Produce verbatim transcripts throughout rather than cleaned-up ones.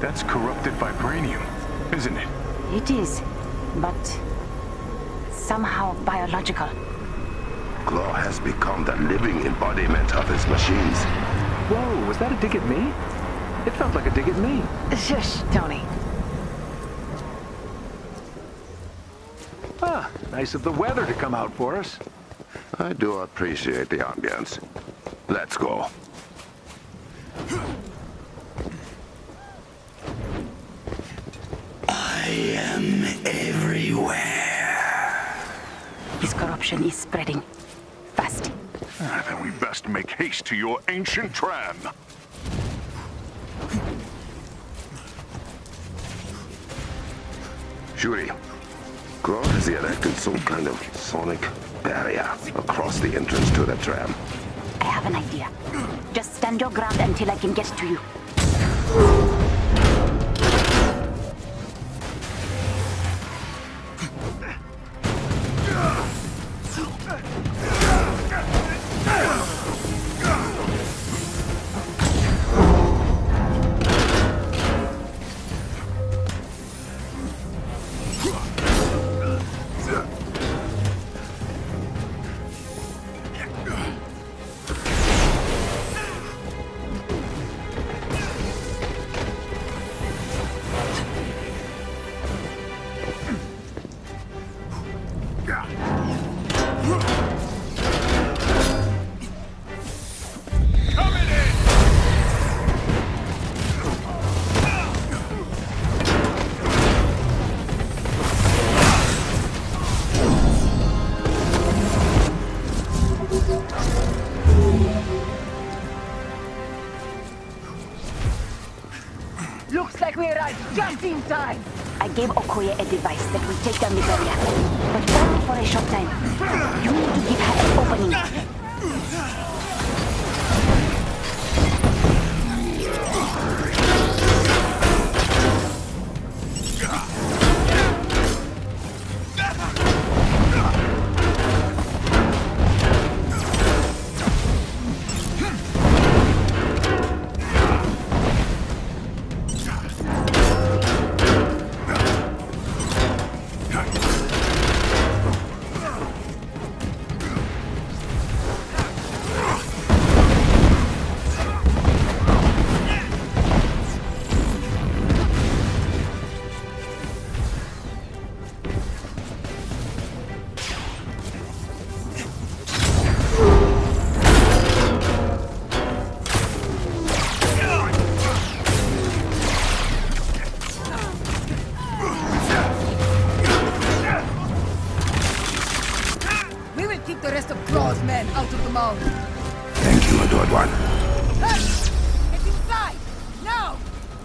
That's corrupted vibranium, isn't it? It is, but somehow biological. Claw has become the living embodiment of his machines. Whoa, was that a dig at me? It felt like a dig at me. Shush, Tony. Ah, nice of the weather to come out for us. I do appreciate the ambience. Let's go. I am everywhere. His corruption is spreading. Fast. Ah, then we best make haste to your ancient tram. Shuri, Claw has erected some kind of sonic barrier across the entrance to the tram. I have an idea. Just stand your ground until I can get to you. Looks like we arrived just in time. I gave Okoye a device that will take down the barrier, but only for a short time. You need to give her an opening. The rest of Claw's men out of the mound. Thank you, Adored One. Hey! Get inside! Now!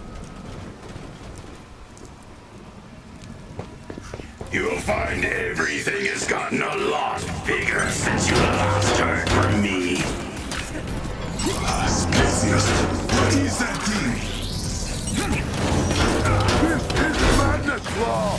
You'll find everything has gotten a lot bigger since you last heard from me. Species, what is that thing? This is madness, Claw!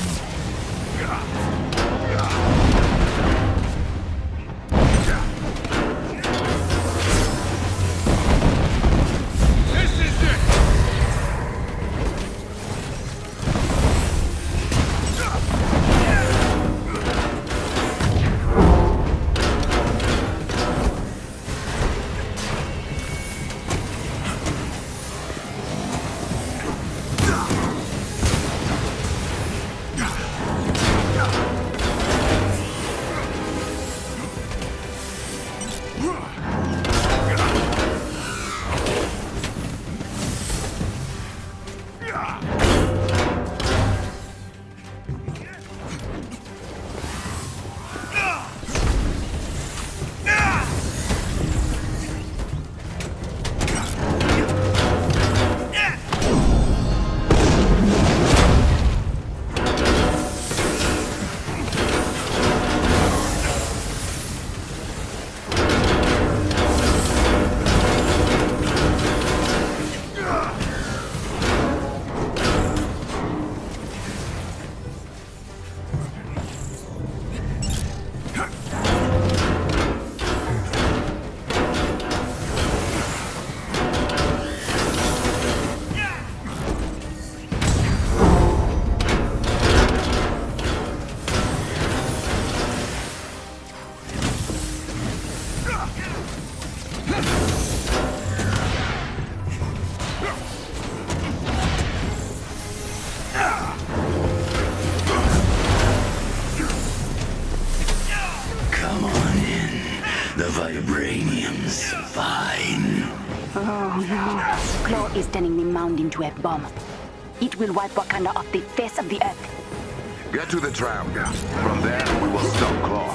Claw is turning the mound into a bomb. It will wipe Wakanda off the face of the earth. Get to the tram. From there, we will stop Claw.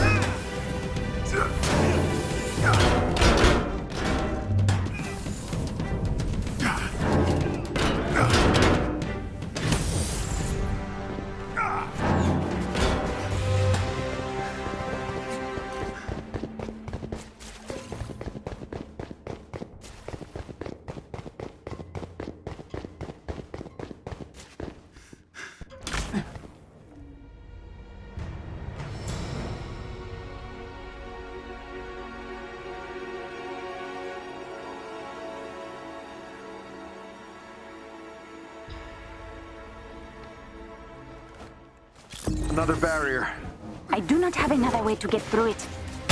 Another barrier. I do not have another way to get through it.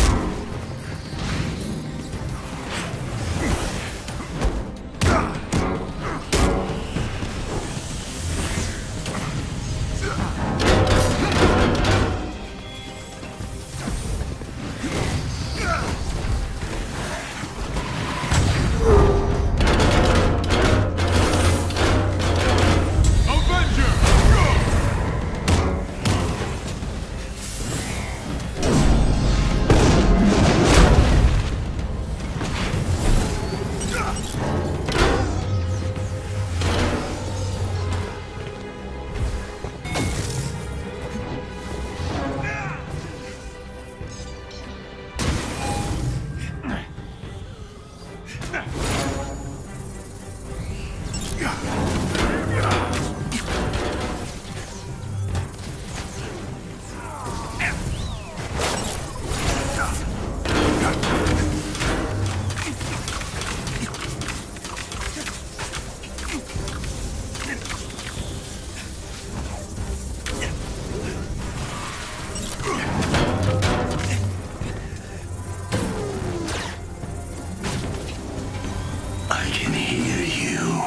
I can hear you.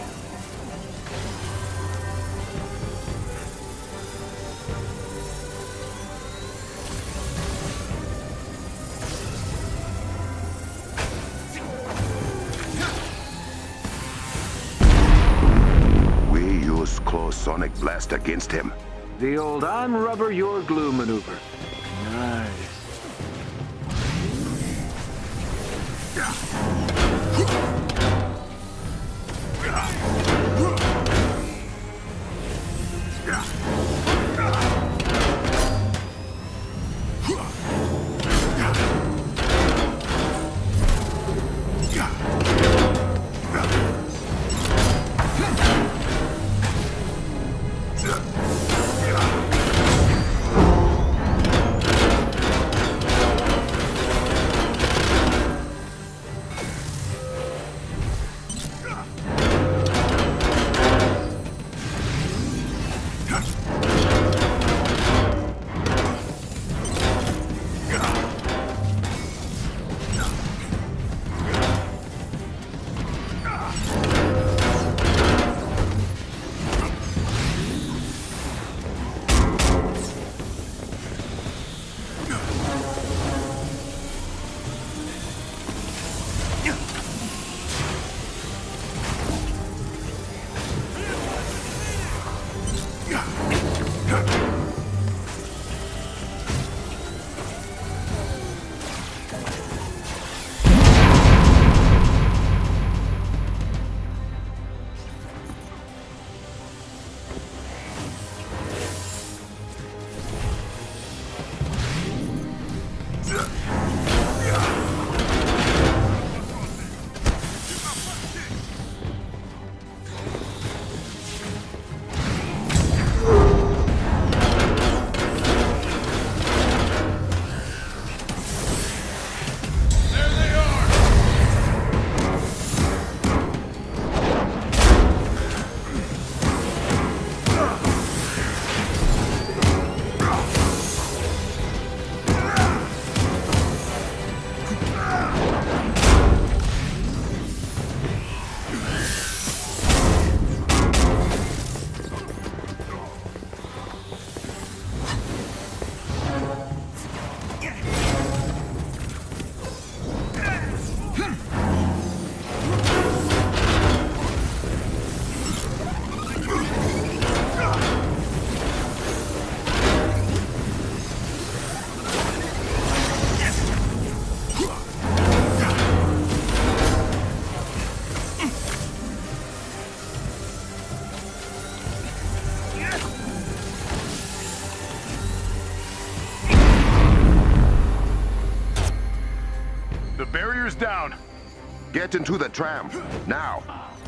We use Claw's Sonic Blast against him. The old I'm rubber, you're glue maneuver. Nice. down. Get into the tram, now.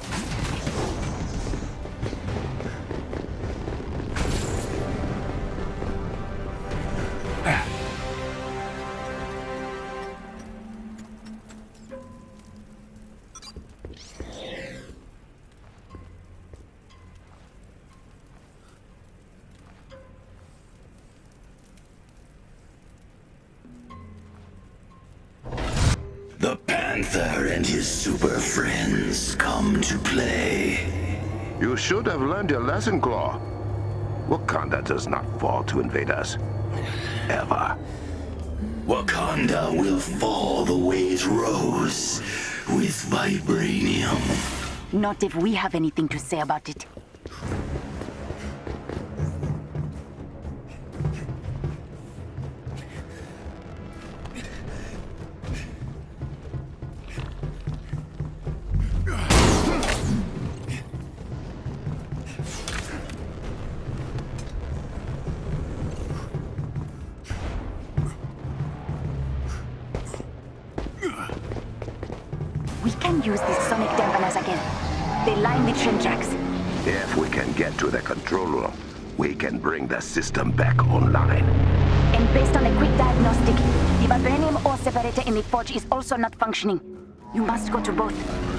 The Panther and his super friends come to play. You should have learned your lesson, Claw. Wakanda does not fall to invade us. Ever. Wakanda will fall the way it rose, with vibranium. Not if we have anything to say about it. We can use these sonic dampeners again. They line the train tracks. If we can get to the control room, we can bring the system back online. And based on a quick diagnostic, the vibranium ore separator in the forge is also not functioning. You must go to both.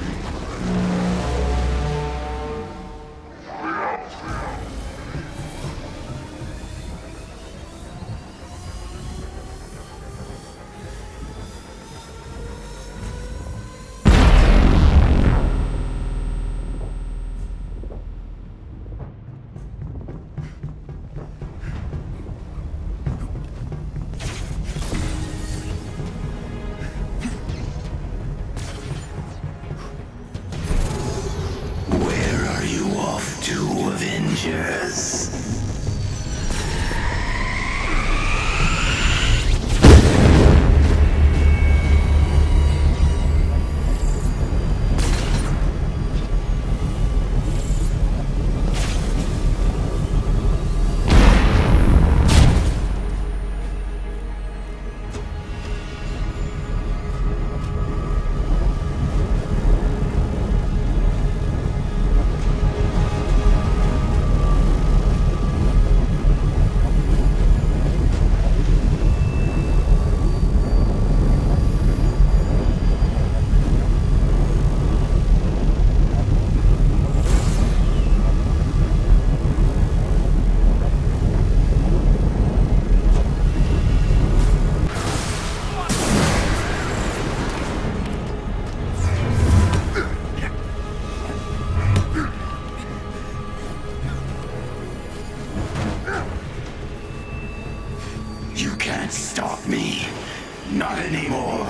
Avengers. You can't stop me. Not anymore.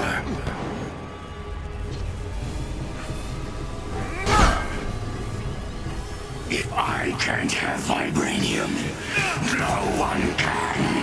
If I can't have vibranium, no one can.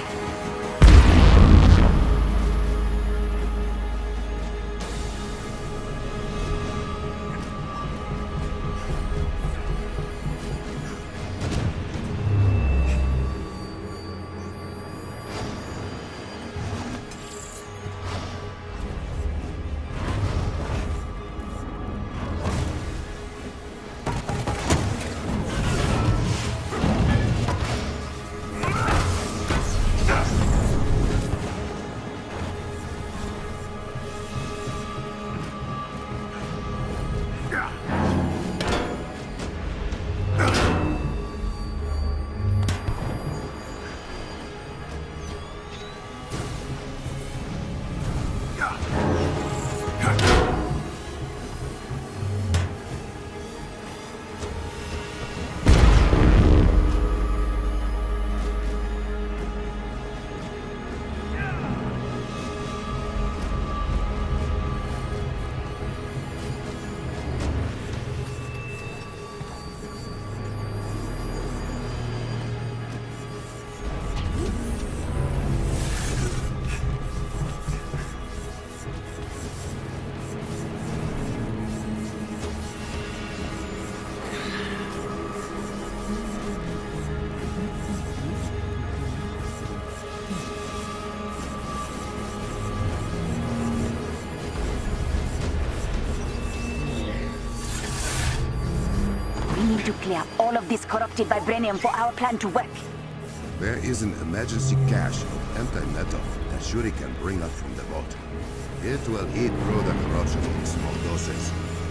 need to clear all of this corrupted vibranium for our plan to work. There is an emergency cache of anti-metal that Shuri can bring up from the vault. It will eat through the corruption in small doses.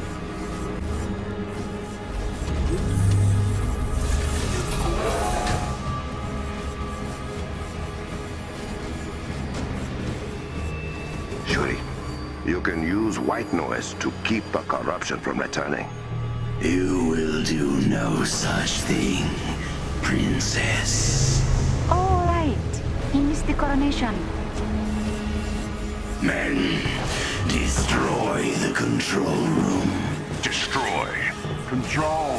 Shuri, you can use white noise to keep the corruption from returning. You will do no such thing, Princess. All right. He missed the coronation. Men, destroy the control room. Destroy. Control.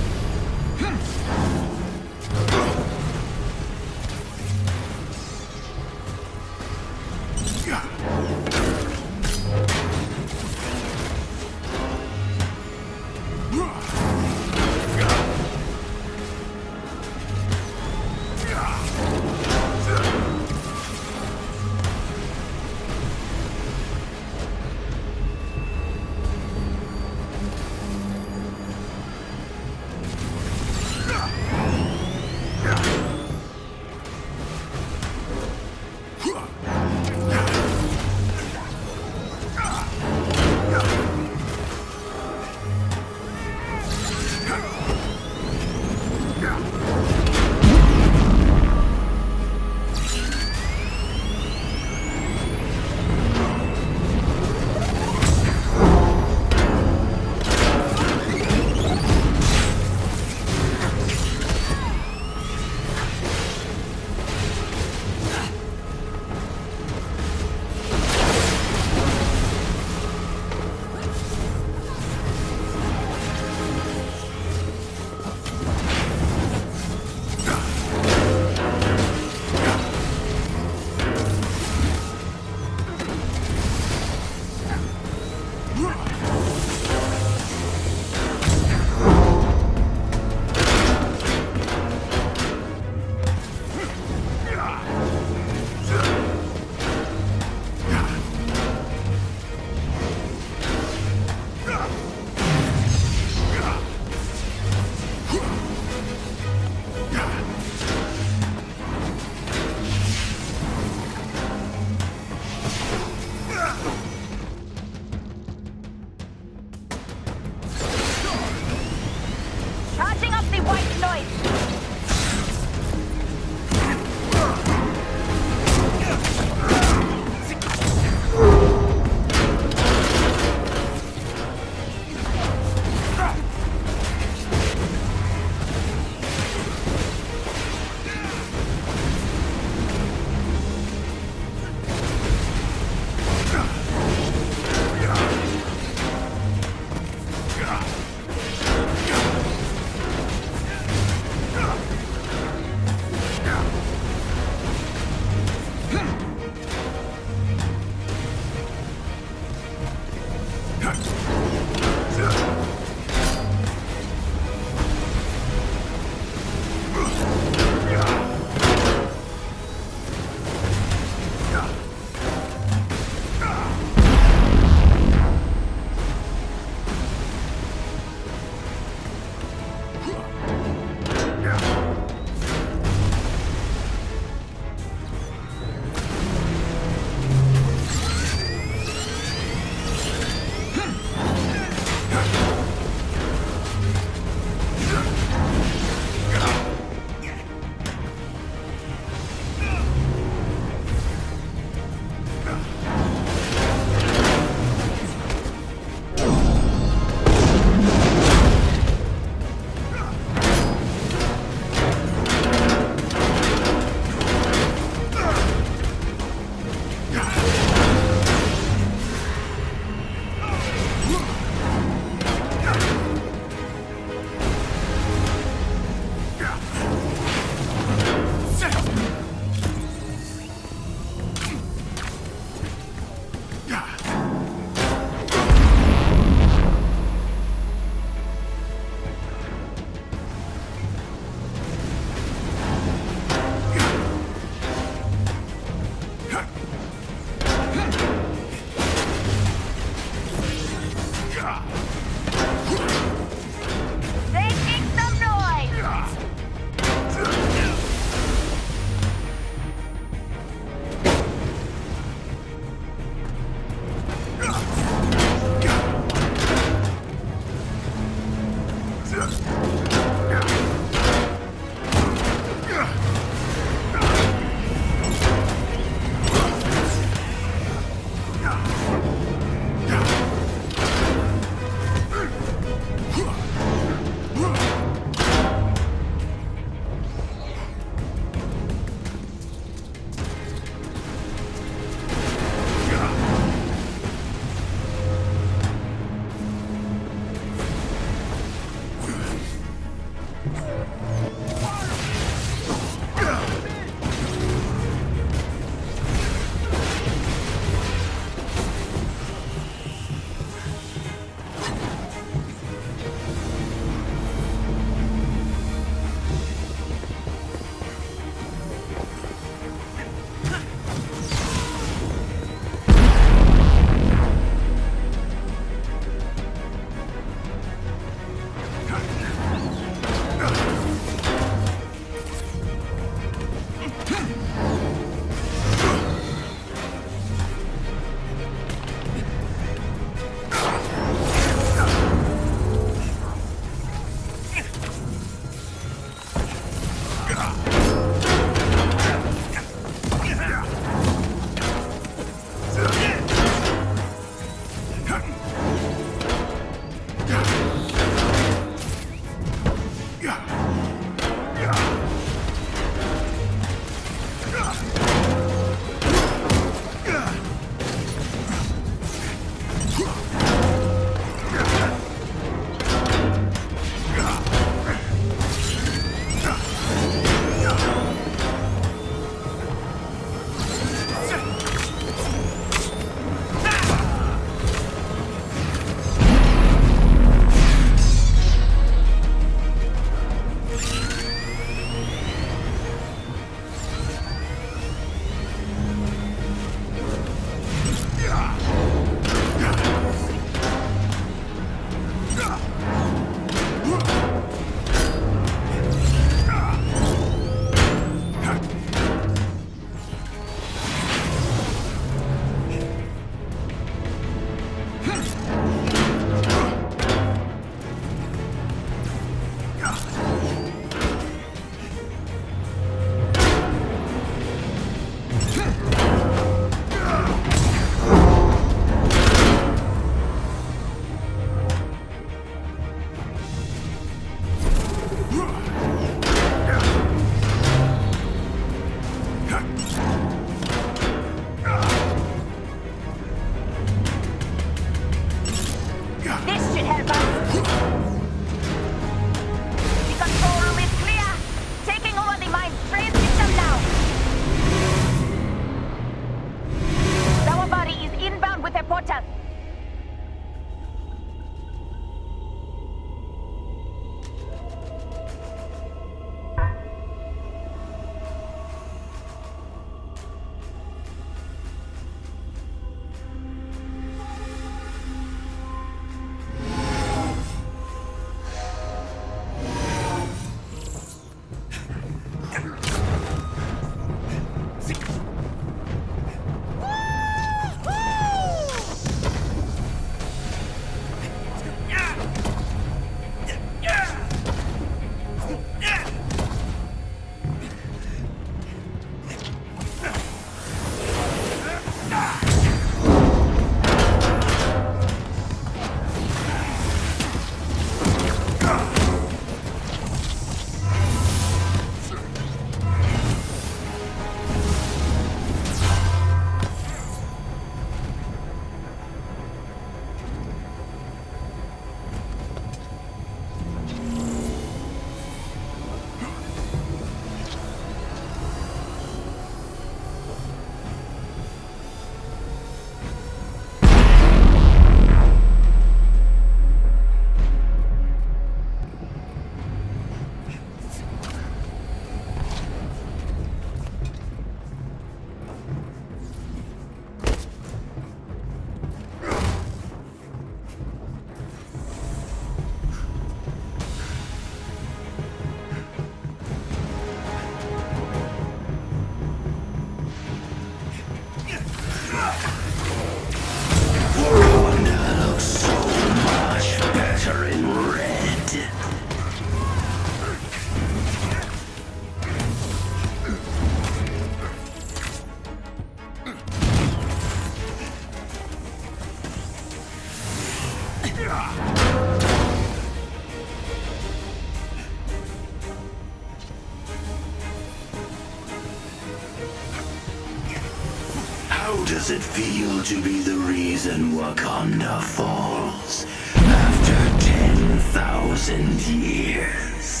How does it feel to be the reason Wakanda falls after ten thousand years?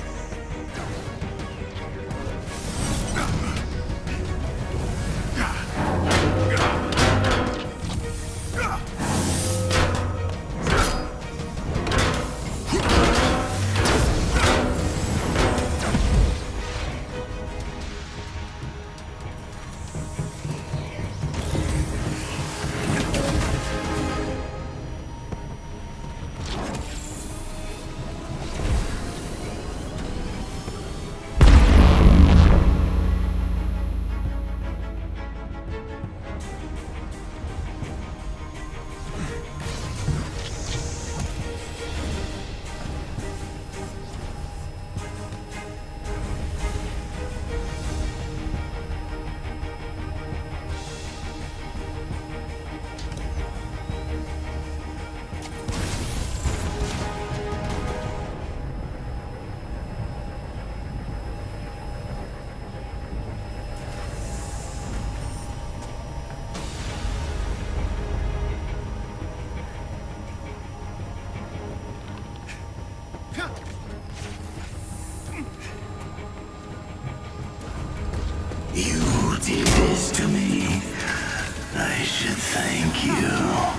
You did this to me. I should thank you.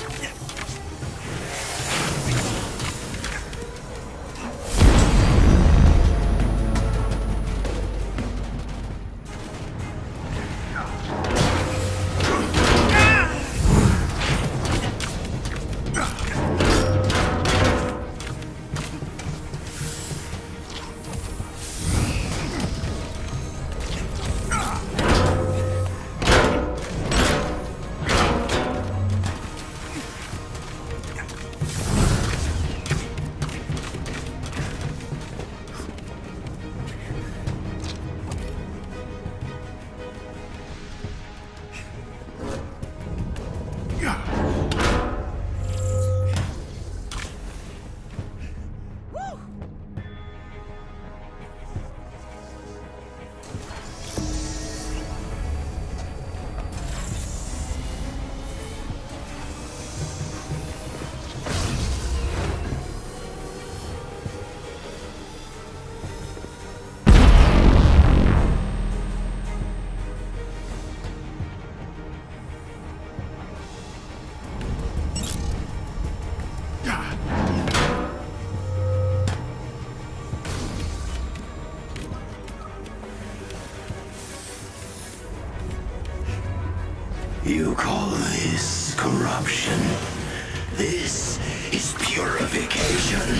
You call this corruption? This is purification.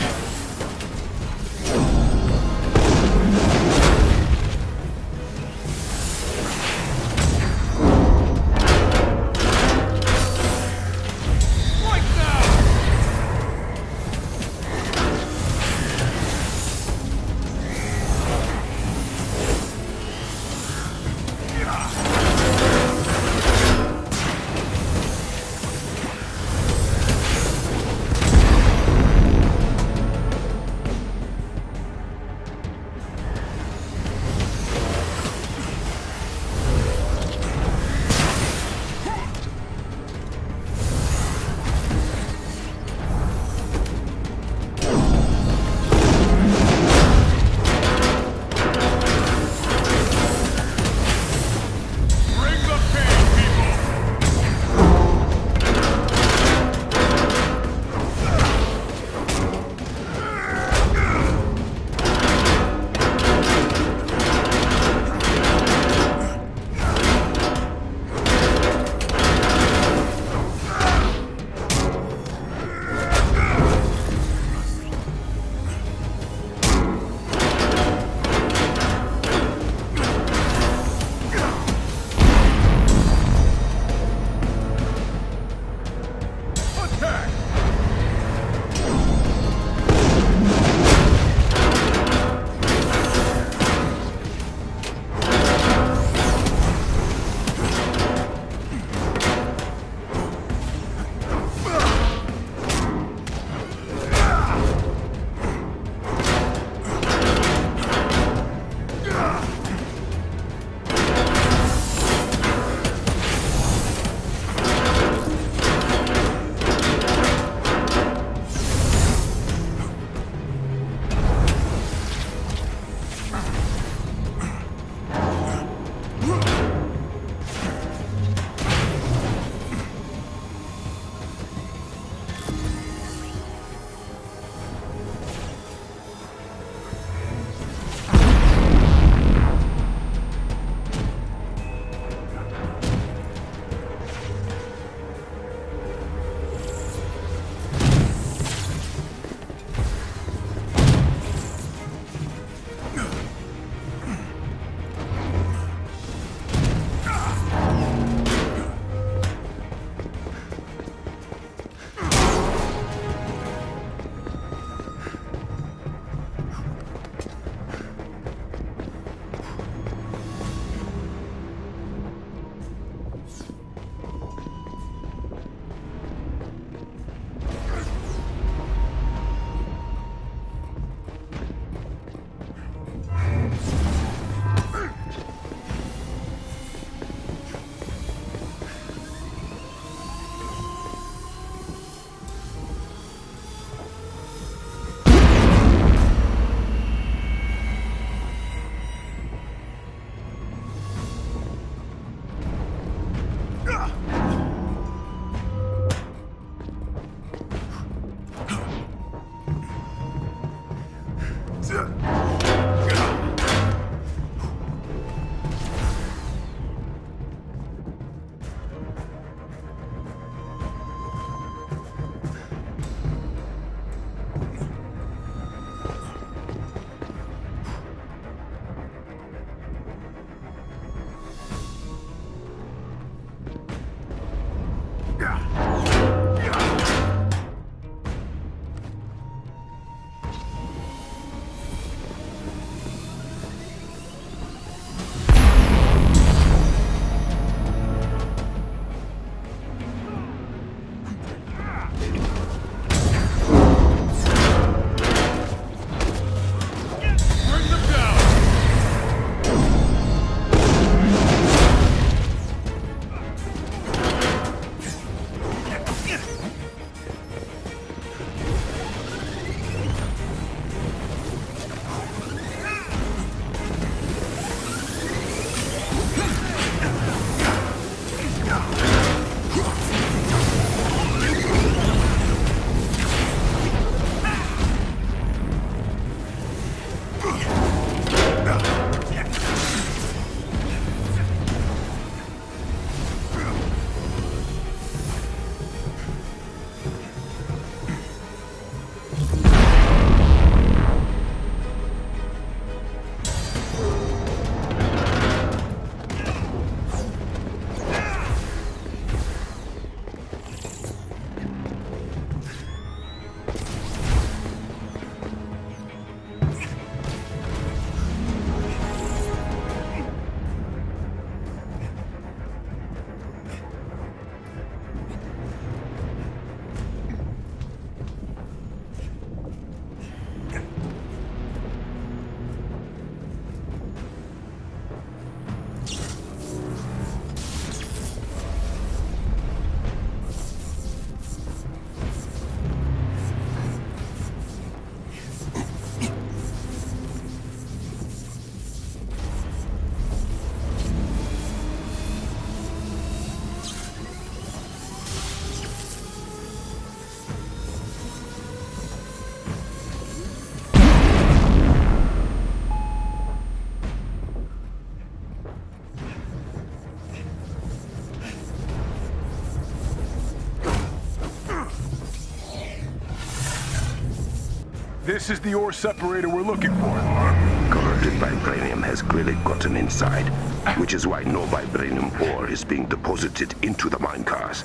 This is the ore separator we're looking for. Corrupted vibranium has clearly gotten inside, which is why no vibranium ore is being deposited into the minecars.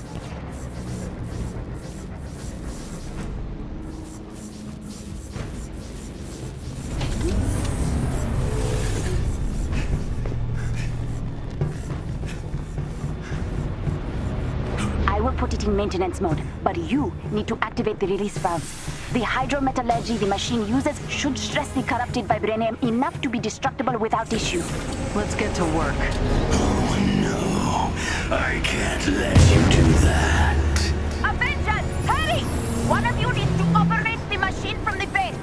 I will put it in maintenance mode, but you need to activate the release valves. The hydrometallurgy the machine uses should stress the corrupted vibranium enough to be destructible without issue. Let's get to work. Oh no, I can't let you do that. Avengers, hurry! One of you needs to operate the machine from the base.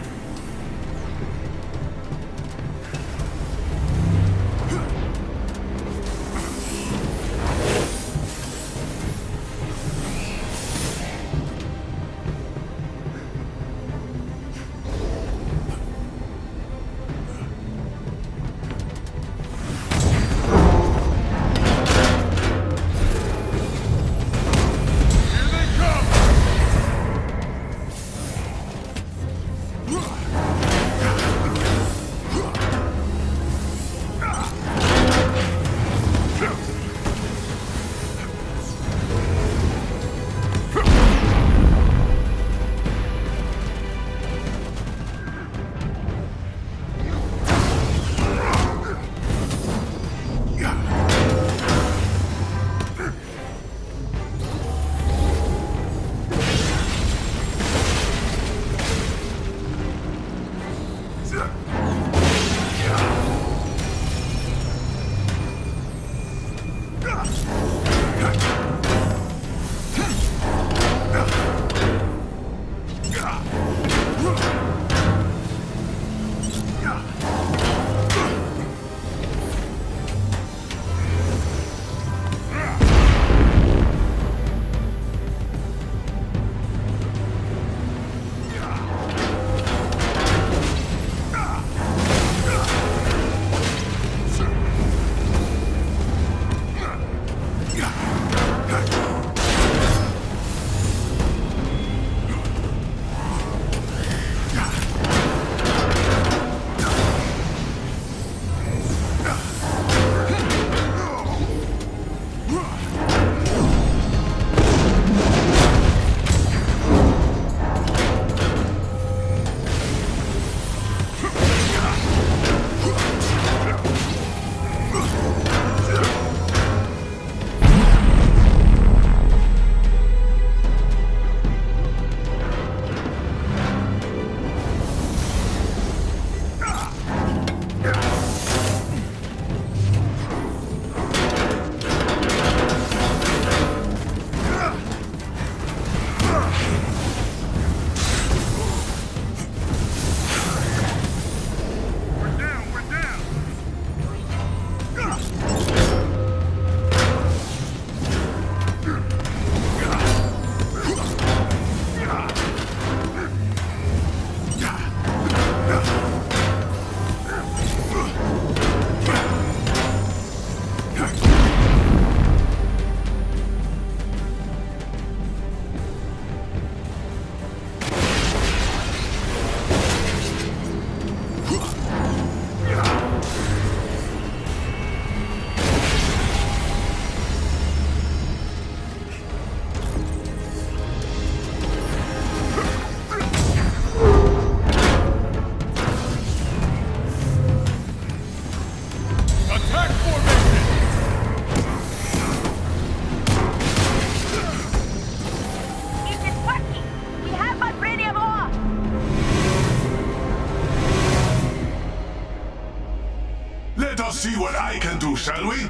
Let us see what I can do, shall we?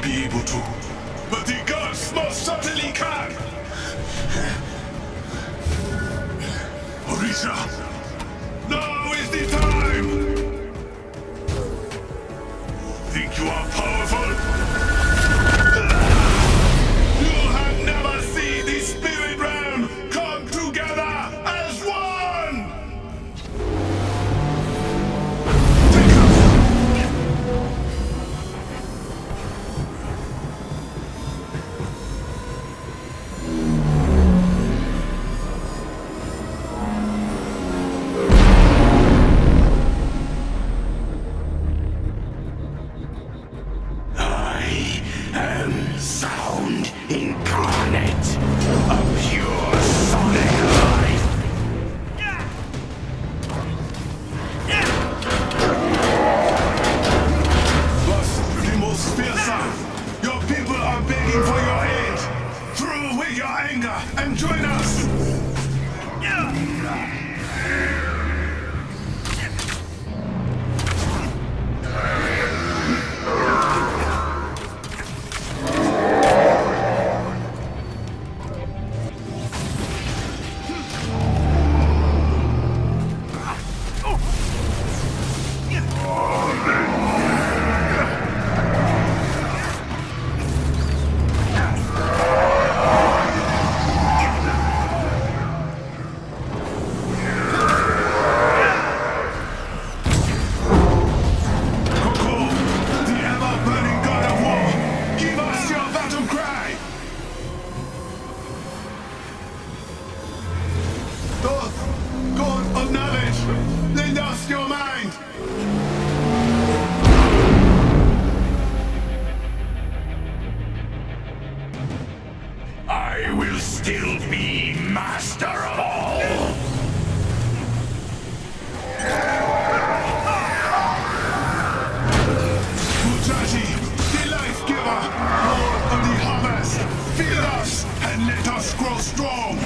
be able to, but the gods most certainly can! Orisha, now is the time! Think you are powerful? You have never seen the spirit realm come together as one! Take us! Sound incarnate, a pure sonic life. Plus, the most fearsome. Your people are begging for your aid. Throw away your anger and join us. I will still be master of all. Mujaji, the life giver, Lord of the harvest, feed us and let us grow strong.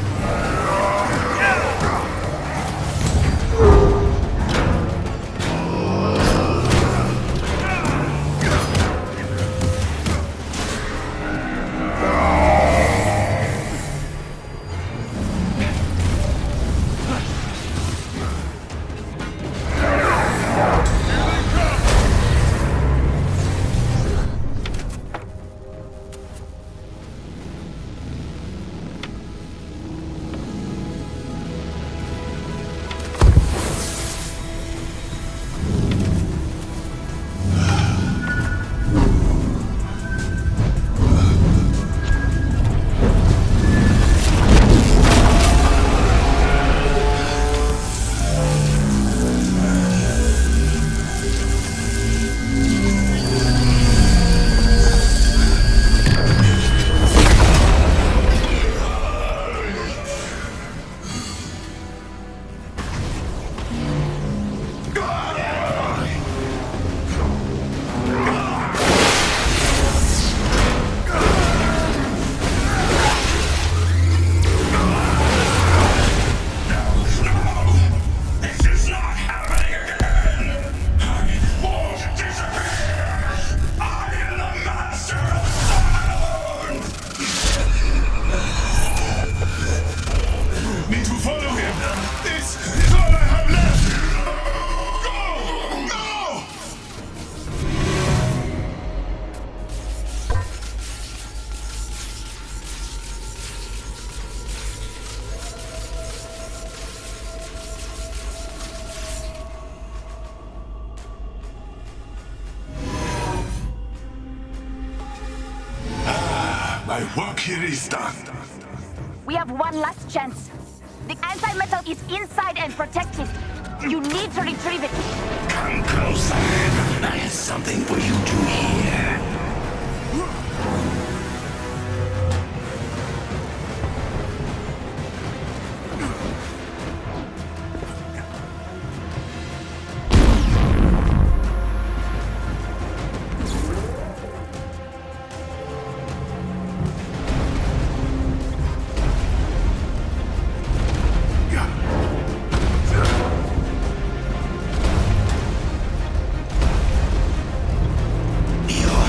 My work here is done. We have one last chance. The anti-metal is inside and protected. You need to retrieve it. Come closer. I have something for you to hear. Your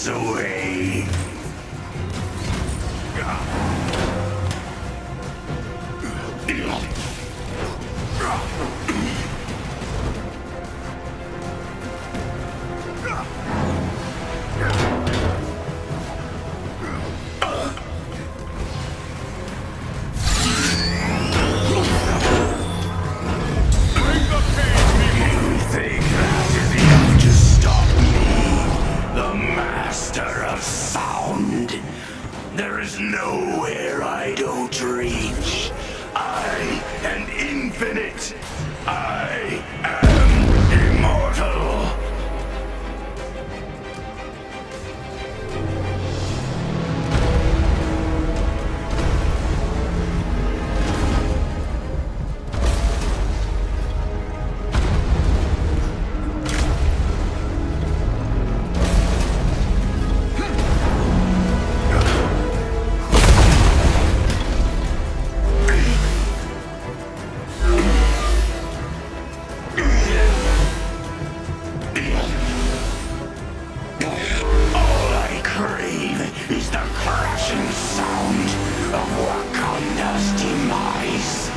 miles away. There is nowhere I don't reach. I am infinite. I am immortal. Is the crashing sound of Wakanda's demise.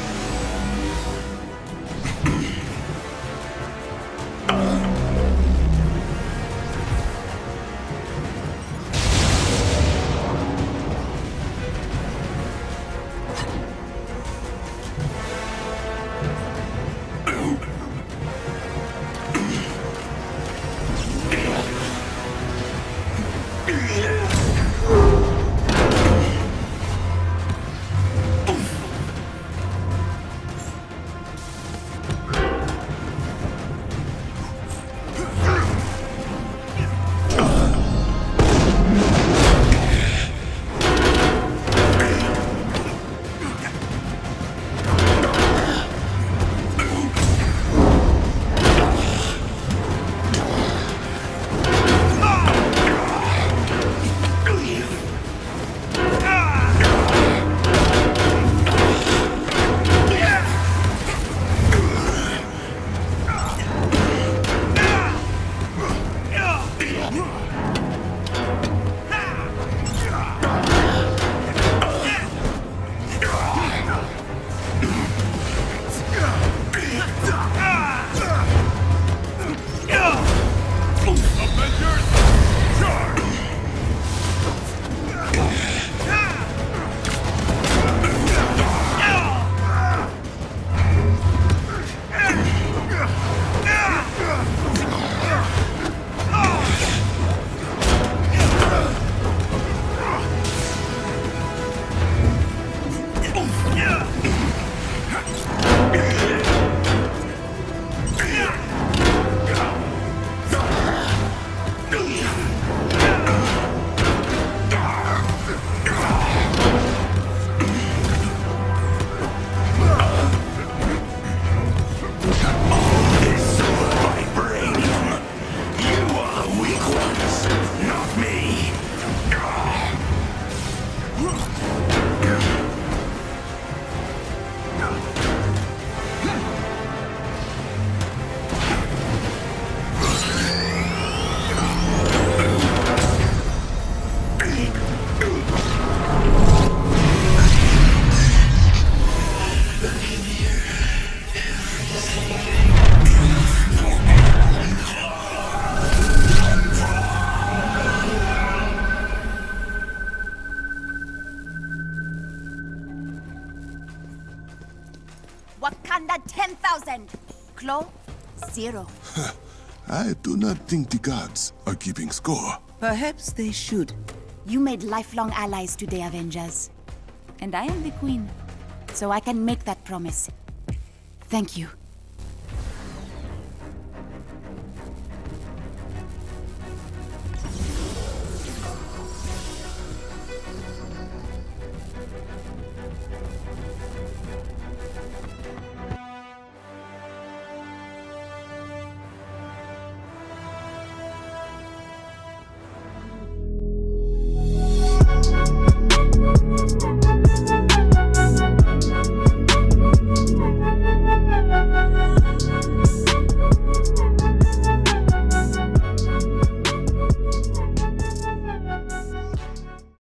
Wakanda ten thousand. Klo, zero. I do not think the gods are keeping score. Perhaps they should. You made lifelong allies today, Avengers. And I am the Queen, so I can make that promise. Thank you.